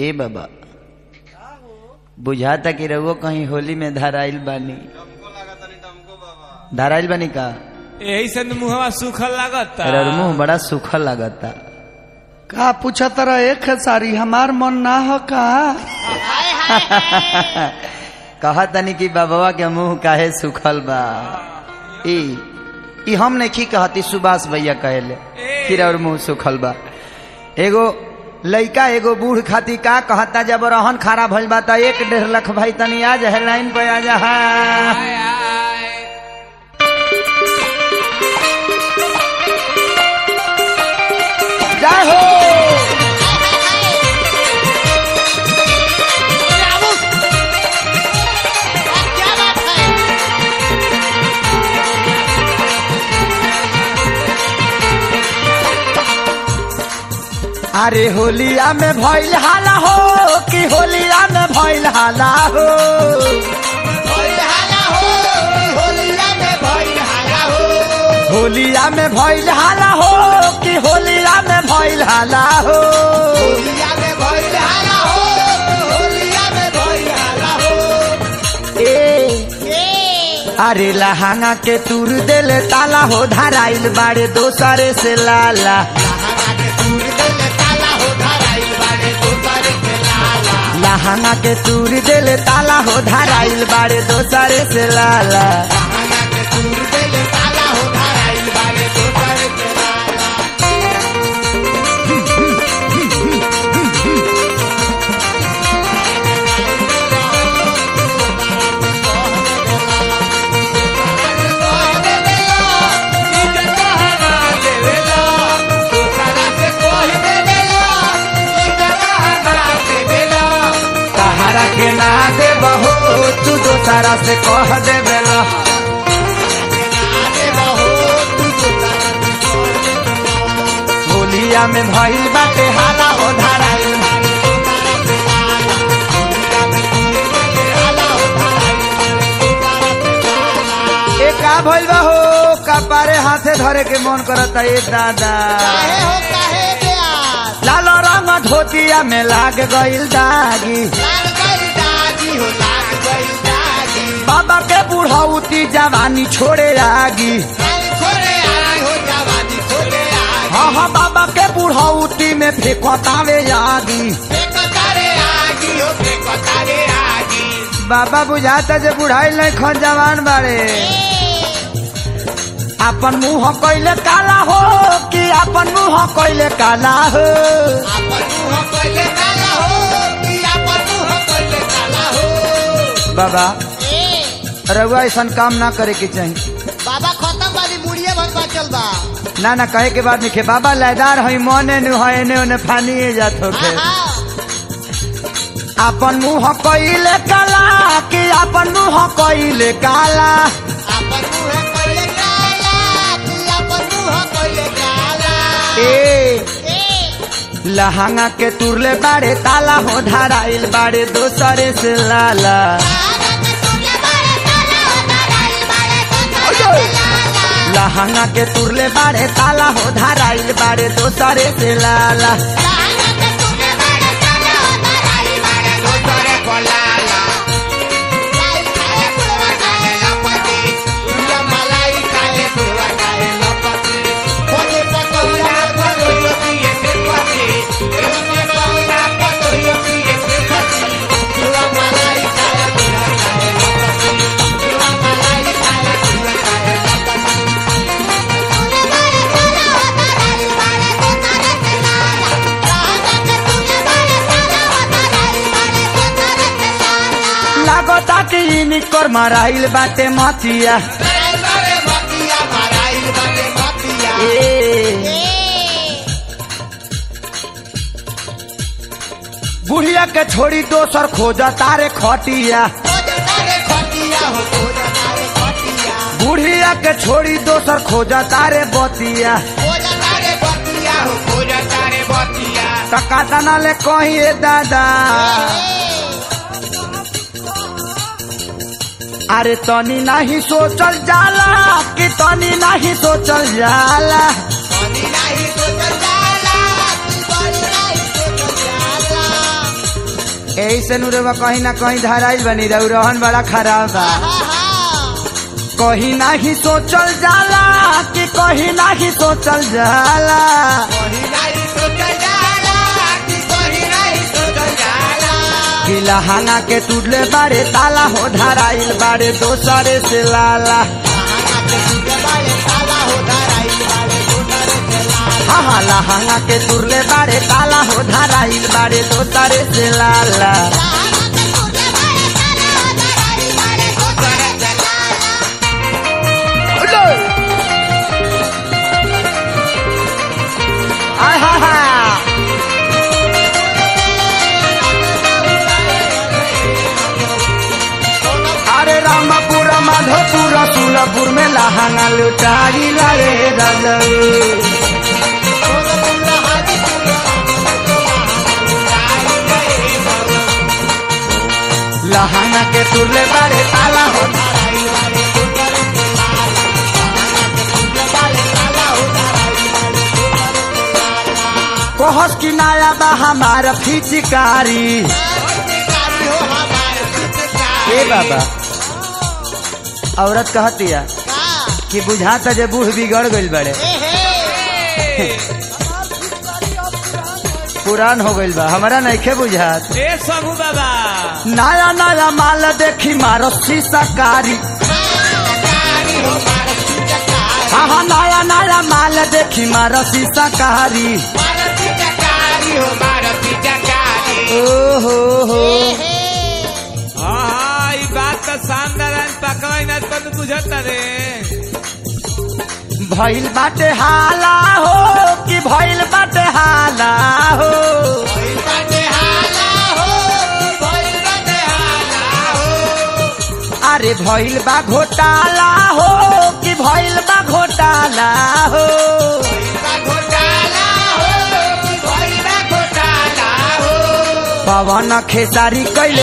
ए बाबा बुझाता कि रहुओ कहीं होली में धराइल बानी। धराइल बानी का यही से मुहवा सूखल लागता। अरे मुंह बड़ा सूखल लागता। का पूछा तरह एक सारी हमार मन ना हो का कहा तनी कि बाबा के मुंह काहे सूखल बा। ई हम नहीं कहती, सुभाष भैया कहले फिर और मुंह सूखल बा। एगो लइका एगो बूढ़ खाती का कहता जब रहन खारा भइल बा त 1.5 लाख भाई तनी आ जा लाइन पे आ जा। जय हो अरे होलिया में भइल हाला हो कि होलिया में भइल हाला हो। होलिया में भइल हाला हो कि होलिया में भइल हाला हो। अरे लहंगा के तुर दिल ताला हो धराइल बाड़े दोसरे से लाला। लहंगा के तुर दिल ताला हो धराइल बाड़े दोसरे से लाला। के ना दे बहो तू दोसरा से कह दे बेला। होलिया में भइल बाटे हाला हो धराइल। का भइल बा हो कपारे हाथे धरे के मन करता ए दादा। लाल रंग धोतिया में लाग गइल दागी। बाबा के बुढ़ौती जवानी छोड़े आगी। हाँ हाँ बाबा के बुढ़ौती में फेंकतावे आगी। बाबा बुझाता जे बुढ़ाइल नहीं खन जवान बारे। अपन मुंह कइले काला हो कि अपन मुंह कइले काला हो। बाबा रउआ ऐसा काम ना करे के चाहिए। बाबा खत्म वाली मुड़िए भर बचल बा। ना ना कहे के बाद लिखे बाबा लयदार है मने नु है ने ओने फानिए जात होके। अपन मुंह कइले काला कि अपन मुंह कइले काला। अपन मुंह कइले काला कि अपन मुंह कइले काला। लहंगा के तुरले बाड़े ताला हो धराइल बाड़े दोसरे से लाला। लहंगा के तुरले बाड़े ताला हो धराइल बाड़े दोसरे से लाला। निकर मराइल बाटे मतिया। बुढ़िया के छोड़ी दोसर खोजा तारे खटिया। बुढ़िया के छोड़ी दोसर खोजा तारे बतिया। टका तना ले कही दादा। अरे तनी नहीं सोचल जाला कि तनी नहीं सोचल जाला। ऐसे नुरेवा कहीं ना कहीं धराइल बनी रहू रहन बड़ा खराब बा। कहीं नहीं सोचल जाला कि कहीं नहीं सोचल जाला। कि लहाना के टूटले बारे ताला हो धराइल बारे दोसरे से लाला। हाँ लहाना के टूटले बारे ताला हो धराइल बारे दोसरे से लाला। अरे रामपुर माधोपुर सुलपुर में लहाना लुटाई लाए रजवी। लहाना के तुरले बारे ताला हो कोहस की नाया बा हमारा फिचकारी। ए बाबा औरत कहती है कि बुझाता जे बूढ़ बिगड़ गइल बड़े पुरान हो गइल बा हमारा नइखे बुझात। ए सबू बाबा नया नया माल देखी मारो शीशाकारी। हाँ नया नया माल देखी मारो शीशाकारी। ओहो हाँ ई बात तो शानदार पकवाई ना तो बुझता रे। भइल बाटे हाला हो कि भइल बाटे हाला हो। अरे भइल बा घोटाला हो कि भइल बा घोटाला हो। पवन खेसारी कैले